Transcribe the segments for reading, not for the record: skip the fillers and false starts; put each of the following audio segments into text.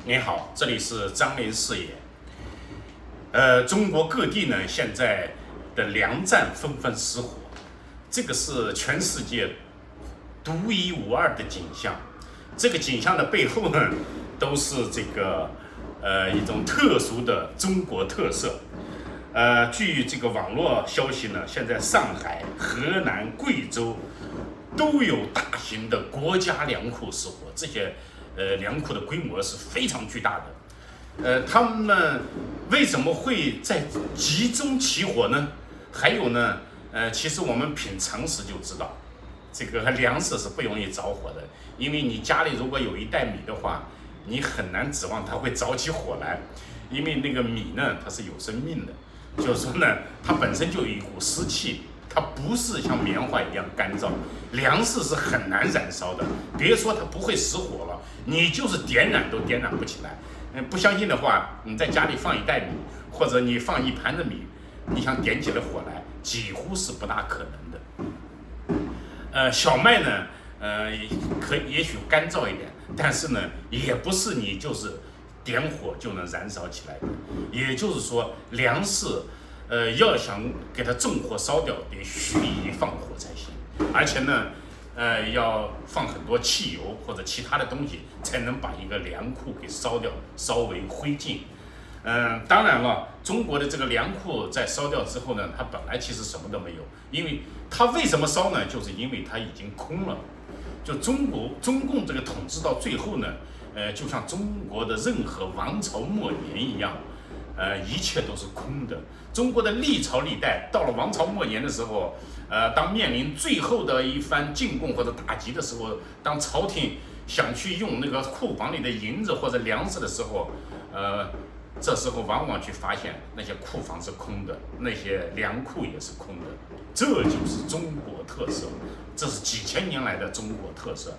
您好，这里是张林视野。中国各地呢现在的粮站纷纷失火，这个是全世界独一无二的景象。这个景象的背后呢，都是这个一种特殊的中国特色。据这个网络消息呢，现在上海、河南、贵州都有大型的国家粮库失火，这些粮库的规模是非常巨大的。他们为什么会在集中起火呢？还有呢，其实我们凭常识就知道，这个粮食是不容易着火的，因为你家里如果有一袋米的话，你很难指望它会着起火来，因为那个米呢，它是有生命的，就是说呢，它本身就有一股湿气。它不是像棉花一样干燥，粮食是很难燃烧的。别说它不会失火了，你就是点燃都点燃不起来。不相信的话，你在家里放一袋米，或者你放一盘子米，你想点起了火来，几乎是不大可能的。小麦呢，也许干燥一点，但是呢，也不是你就是点火就能燃烧起来的。也就是说，粮食。要想给它纵火烧掉，得蓄意放火才行，而且呢，要放很多汽油或者其他的东西，才能把一个粮库给烧掉，烧为灰烬。当然了，中国的这个粮库在烧掉之后呢，它本来其实什么都没有，因为它为什么烧呢？就是因为它已经空了。就中共这个统治到最后呢，就像中国的任何王朝末年一样。一切都是空的。中国的历朝历代到了王朝末年的时候，当面临最后的一番进贡或者打击的时候，当朝廷想去用那个库房里的银子或者粮食的时候，这时候往往去发现那些库房是空的，那些粮库也是空的。这就是中国特色，这是几千年来的中国特色。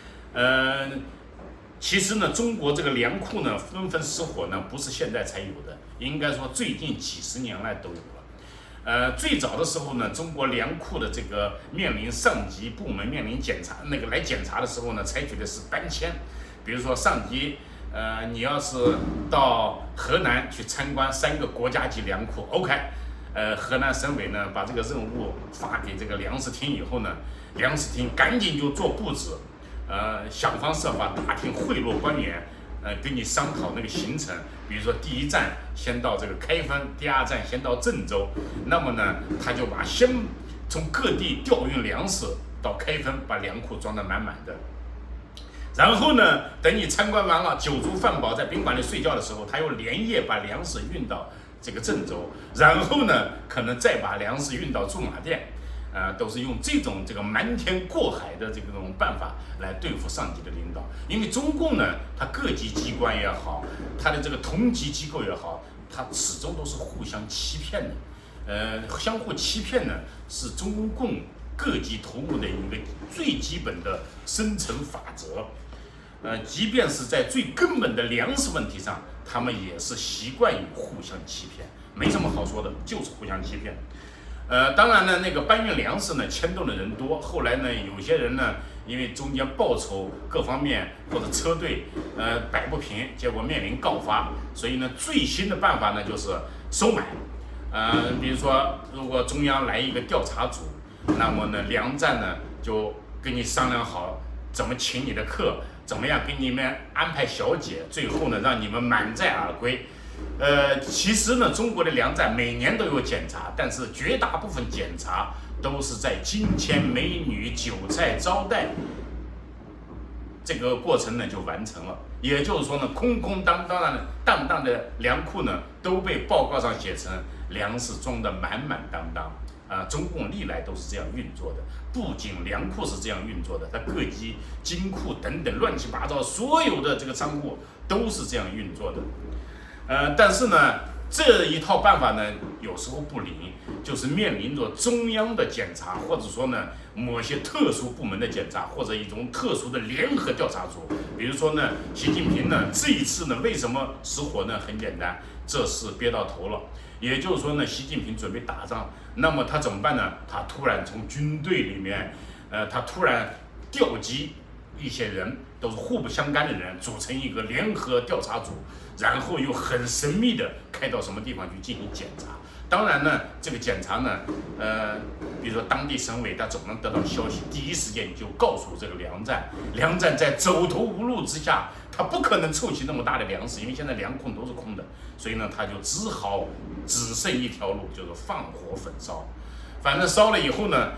其实呢，中国这个粮库呢纷纷失火呢，不是现在才有的，应该说最近几十年来都有了。最早的时候呢，中国粮库的这个面临上级部门面临检查，来检查的时候呢，采取的是搬迁。比如说上级，你要是到河南去参观3个国家级粮库 ，OK，河南省委呢把这个任务发给这个粮食厅以后呢，粮食厅赶紧就做布置。想方设法打听贿赂官员，跟你商讨那个行程。比如说第一站先到这个开封，第2站先到郑州。那么呢，他就先从各地调运粮食到开封，把粮库装得满满的。然后呢，等你参观完了，酒足饭饱，在宾馆里睡觉的时候，他又连夜把粮食运到这个郑州。然后呢，可能再把粮食运到驻马店。都是用这个瞒天过海的这种办法来对付上级的领导。因为中共呢，它各级机关也好，它的这个同级机构也好，它始终都是互相欺骗的。相互欺骗呢，是中共各级头目的一个最基本的生存法则。即便是在最根本的粮食问题上，他们也是习惯于互相欺骗，没什么好说的，就是互相欺骗。当然呢，那个搬运粮食呢，牵动的人多。后来呢，有些人呢，因为中间报酬各方面或者车队摆不平，结果面临告发。所以呢，最新的办法呢就是收买。比如说，如果中央来一个调查组，那么呢，粮站呢就跟你商量好怎么请你的客，怎么样给你们安排小姐，最后呢让你们满载而归。其实呢，中国的粮站每年都有检查，但是绝大部分检查都是在金钱、美女、酒菜招待这个过程呢就完成了。也就是说呢，空空荡荡的粮库呢都被报告上写成粮食装得满满当当。中共历来都是这样运作的，不仅粮库是这样运作的，它各级金库等等乱七八糟所有的这个仓库都是这样运作的。但是呢，这一套办法呢，有时候不灵，就是面临着中央的检查，或者说呢，某些特殊部门的检查，或者一种特殊的联合调查组。比如说呢，习近平呢，这一次呢，为什么失火呢？很简单，这事憋到头了。也就是说呢，习近平准备打仗，那么他怎么办呢？他突然从军队里面，他突然调集一些人， 都是互不相干的人组成一个联合调查组，然后又很神秘的开到什么地方去进行检查。当然呢，这个检查呢，比如说当地省委他总能得到消息，第一时间就告诉这个粮站，粮站在走投无路之下，他不可能凑齐那么大的粮食，因为现在粮库都是空的，所以呢，他就只好只剩一条路，就是放火焚烧。反正烧了以后呢，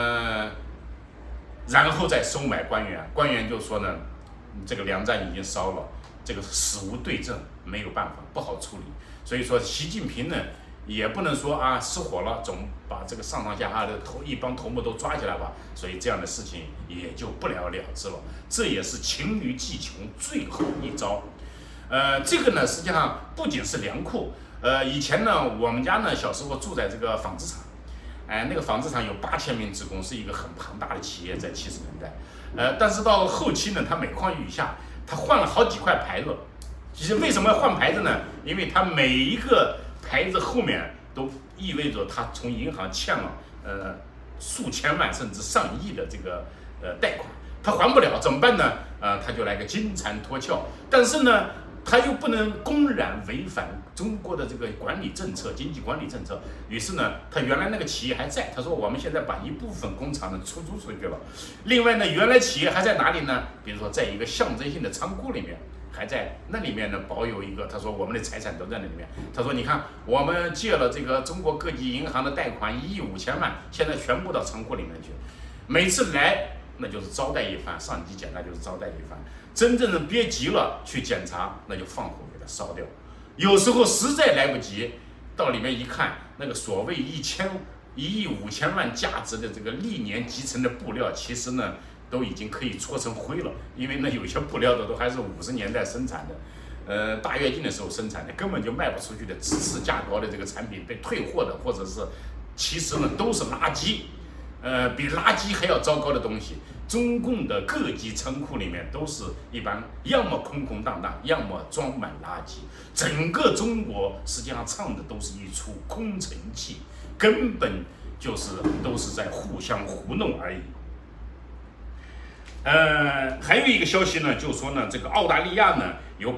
然后再收买官员，官员就说呢，这个粮站已经烧了，这个死无对证，没有办法，不好处理。所以说，习近平呢，也不能说啊失火了，总把这个上上下下的一帮头目都抓起来吧，所以这样的事情也就不了了之了。这也是黔驴技穷最后一招。这个呢，实际上不仅是粮库，以前呢，我们家呢小时候住在这个纺织厂，那个纺织厂有8000名职工，是一个很庞大的企业，在70年代。但是到后期呢，它每况愈下，它换了好几块牌子。其实为什么要换牌子呢？因为它每一个牌子后面都意味着他从银行欠了数千万甚至上亿的这个贷款，他还不了怎么办呢？他就来个金蝉脱壳，但是呢，他又不能公然违反中国的这个管理政策、经济管理政策。于是呢，他原来那个企业还在，他说我们现在把一部分工厂呢出租出去了。另外呢，原来企业还在哪里呢？比如说在一个象征性的仓库里面。还在那里面呢，保有一个。他说我们的财产都在那里面。他说你看，我们借了这个中国各级银行的贷款1亿5千万，现在全部到仓库里面去。每次来那就是招待一番，上级检查就是招待一番。真正的憋急了去检查，那就放火给它烧掉。有时候实在来不及，到里面一看，那个所谓1亿5千万价值的这个历年集成的布料，其实呢。都已经可以搓成灰了，因为呢有些布料的都还是50年代生产的，大跃进的时候生产的，根本就卖不出去的，只是价高的这个产品被退货的，或者是其实呢都是垃圾，比垃圾还要糟糕的东西。中共的各级仓库里面都是一般要么空空荡荡，要么装满垃圾。整个中国实际上唱的都是一出空城计，根本就是都是在互相糊弄而已。还有一个消息呢，就是说呢，这个澳大利亚呢有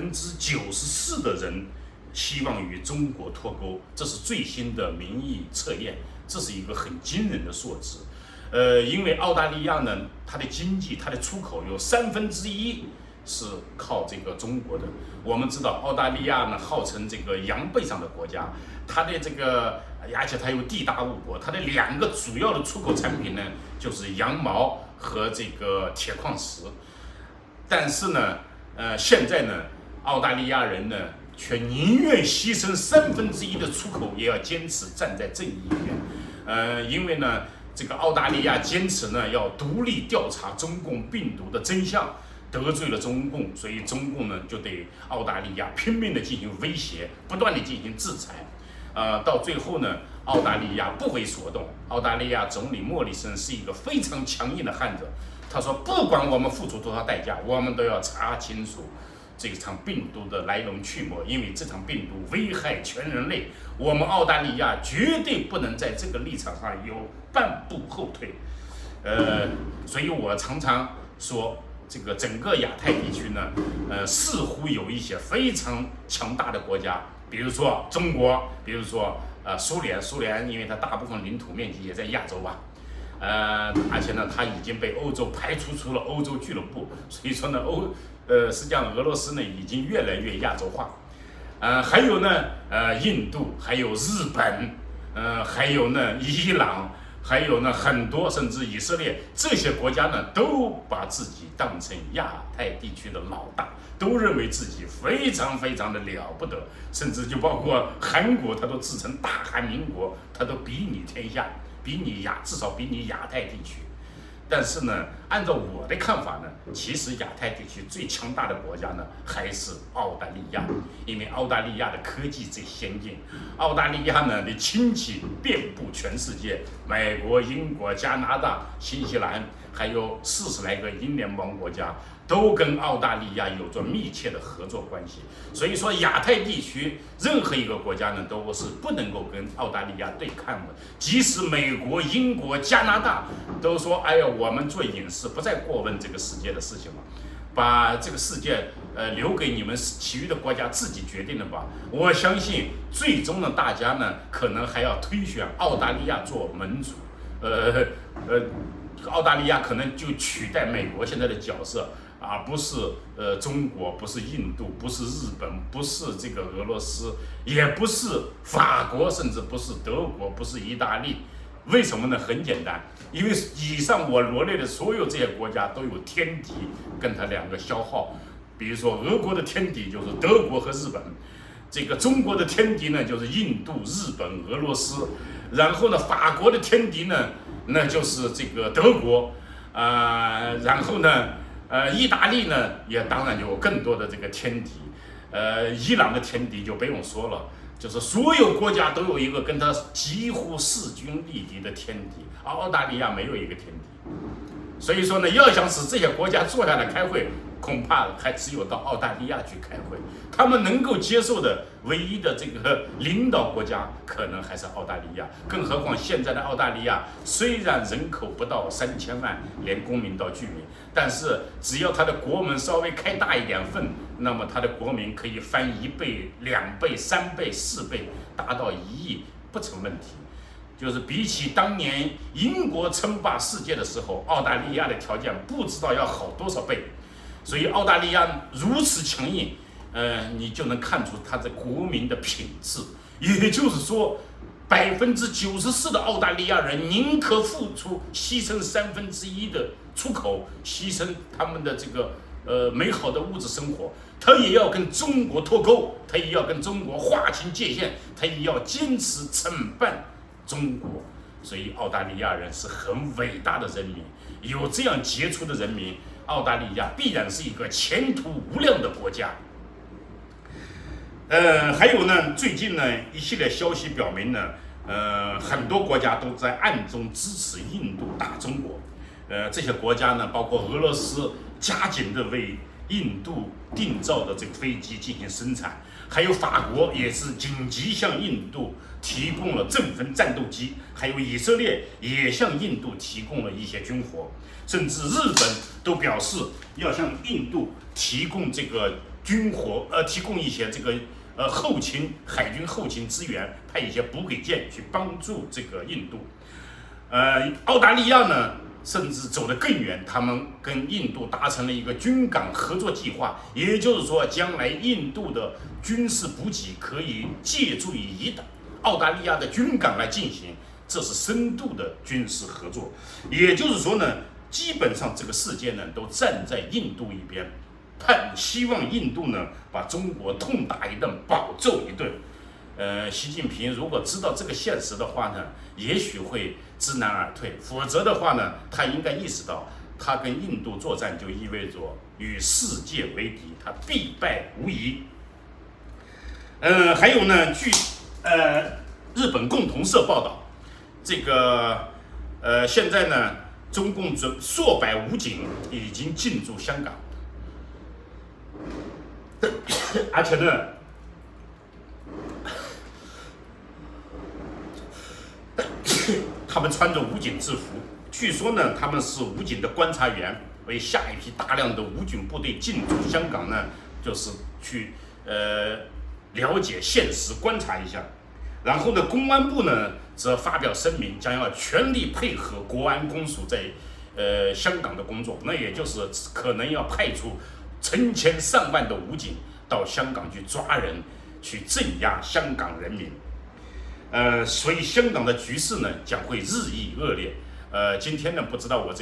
94%的人希望与中国脱钩，这是最新的民意测验，这是一个很惊人的数字。因为澳大利亚呢，它的经济、它的出口有1/3是靠这个中国的。我们知道澳大利亚呢号称这个羊背上的国家，它的这个而且它又地大物博，它的2个主要的出口产品呢就是羊毛和这个铁矿石。但是呢，现在呢，澳大利亚人呢却宁愿牺牲1/3的出口，也要坚持站在正义一边。因为呢，这个澳大利亚坚持呢要独立调查中共病毒的真相。得罪了中共，所以中共呢就对澳大利亚拼命的进行威胁，不断的进行制裁，到最后呢，澳大利亚不为所动。澳大利亚总理莫里森是一个非常强硬的汉子，他说不管我们付出多少代价，我们都要查清楚这场病毒的来龙去脉，因为这场病毒危害全人类，我们澳大利亚绝对不能在这个立场上有半步后退。所以我常常说。这个整个亚太地区呢，似乎有一些非常强大的国家，比如说中国，比如说苏联，因为它大部分领土面积也在亚洲吧，而且呢，它已经被欧洲排除出了欧洲俱乐部，所以说呢，实际上俄罗斯呢已经越来越亚洲化，还有呢，印度，还有日本，还有呢，伊朗。还有呢，很多甚至以色列这些国家呢，都把自己当成亚太地区的老大，都认为自己非常非常的了不得，甚至就包括韩国，他都自称大韩民国，他都比拟天下，至少比拟亚太地区。但是呢，按照我的看法呢，其实亚太地区最强大的国家呢还是澳大利亚，因为澳大利亚的科技最先进，澳大利亚呢的亲戚遍布全世界，美国、英国、加拿大、新西兰，还有40来个英联邦国家，都跟澳大利亚有着密切的合作关系。所以说，亚太地区任何一个国家呢，都是不能够跟澳大利亚对抗的。即使美国、英国、加拿大都说：“哎呀，我们做隐士，不再过问这个世界的事情了。” 把这个世界留给你们其余的国家自己决定了吧。我相信最终呢，大家呢可能还要推选澳大利亚做盟主，澳大利亚可能就取代美国现在的角色，而不是中国，不是印度，不是日本，不是这个俄罗斯，也不是法国，甚至不是德国，不是意大利。为什么呢？很简单，因为以上我罗列的所有这些国家都有天敌跟它两个消耗。比如说俄国的天敌就是德国和日本，这个中国的天敌呢就是印度、日本、俄罗斯，然后呢法国的天敌呢那就是这个德国，然后呢意大利呢也当然有更多的这个天敌，伊朗的天敌就不用说了。就是所有国家都有一个跟他几乎势均力敌的天敌，而澳大利亚没有一个天敌，所以说呢，要想使这些国家坐下来开会，恐怕还只有到澳大利亚去开会。他们能够接受的唯一的这个领导国家，可能还是澳大利亚。更何况现在的澳大利亚虽然人口不到3000万，连公民到居民，但是只要它的国门稍微开大一点份，那么它的国民可以翻1倍、2倍、3倍、4倍，达到1亿不成问题。就是比起当年英国称霸世界的时候，澳大利亚的条件不知道要好多少倍。所以澳大利亚如此强硬，你就能看出它的国民的品质。也就是说，94%的澳大利亚人宁可付出牺牲1/3的出口，牺牲他们的这个美好的物质生活，他也要跟中国脱钩，他也要跟中国划清界限，他也要坚持惩办中国。所以澳大利亚人是很伟大的人民，有这样杰出的人民，澳大利亚必然是一个前途无量的国家。还有呢，最近呢一系列消息表明呢，很多国家都在暗中支持印度打中国。这些国家呢，包括俄罗斯加紧的为印度订造的这个飞机进行生产，还有法国也是紧急向印度提供了阵风战斗机，还有以色列也向印度提供了一些军火，甚至日本都表示要向印度提供这个军火，提供一些这个后勤海军后勤资源，派一些补给舰去帮助这个印度。澳大利亚呢，甚至走得更远，他们跟印度达成了一个军港合作计划，也就是说，将来印度的军事补给可以借助于澳大利亚的军港来进行，这是深度的军事合作。也就是说呢，基本上这个世界呢都站在印度一边，希望印度呢把中国痛打一顿，暴揍一顿。习近平如果知道这个现实的话呢，也许会知难而退，否则的话呢，他应该意识到，他跟印度作战就意味着与世界为敌，他必败无疑。还有呢，据日本共同社报道，这个现在呢，中共数百武警已经进驻香港，而且呢，他们穿着武警制服，据说呢，他们是武警的观察员，为下一批大量的武警部队进驻香港呢，就是去了解现实，观察一下。然后呢，公安部呢则发表声明，将要全力配合国安公署在香港的工作，那也就是可能要派出成千上万的武警到香港去抓人，去镇压香港人民。所以香港的局势呢将会日益恶劣。今天呢，不知道我这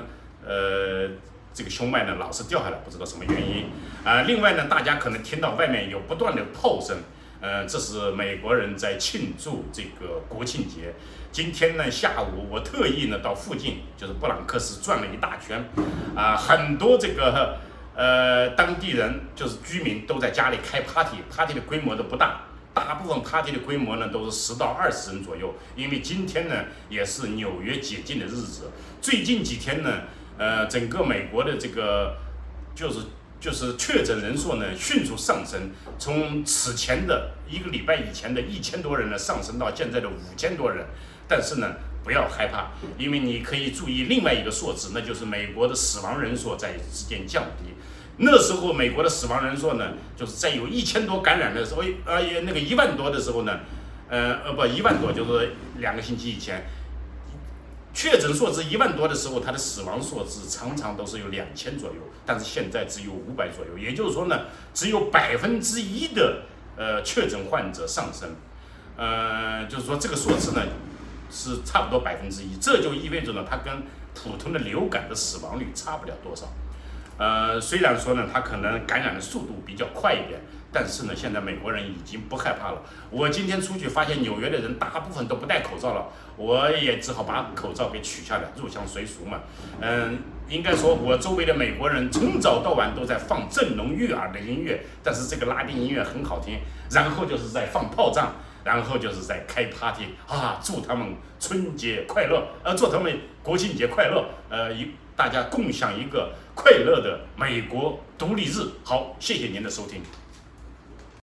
个胸脉呢老是掉下来，不知道什么原因。另外呢，大家可能听到外面有不断的炮声，这是美国人在庆祝这个国庆节。今天呢下午，我特意呢到附近，就是布朗克斯转了一大圈，很多这个当地人就是居民都在家里开 party 的规模都不大。大部分 party 的规模呢都是10到20人左右，因为今天呢也是纽约解禁的日子。最近几天呢，整个美国的这个就是确诊人数呢迅速上升，从此前的1个礼拜以前的1000多人呢上升到现在的5000多人。但是呢，不要害怕，因为你可以注意另外一个数字，那就是美国的死亡人数在之间降低。 那时候美国的死亡人数呢，就是在有1000多感染的时候，那个1万多的时候呢，1万多就是2个星期以前，确诊数字1万多的时候，它的死亡数字常常都是有2000左右，但是现在只有500左右，也就是说呢，只有1%的确诊患者上升，就是说这个数字呢是差不多1%，这就意味着呢，它跟普通的流感的死亡率差不了多少。虽然说呢，它可能感染的速度比较快一点，但是呢，现在美国人已经不害怕了。我今天出去发现纽约的人大部分都不戴口罩了，我也只好把口罩给取下来，入乡随俗嘛。应该说，我周围的美国人从早到晚都在放振聋悦耳的音乐，但是这个拉丁音乐很好听，然后就是在放炮仗，然后就是在开 party 啊，祝他们春节快乐，祝他们国庆节快乐，大家共享一个快乐的美国独立日。好，谢谢您的收听。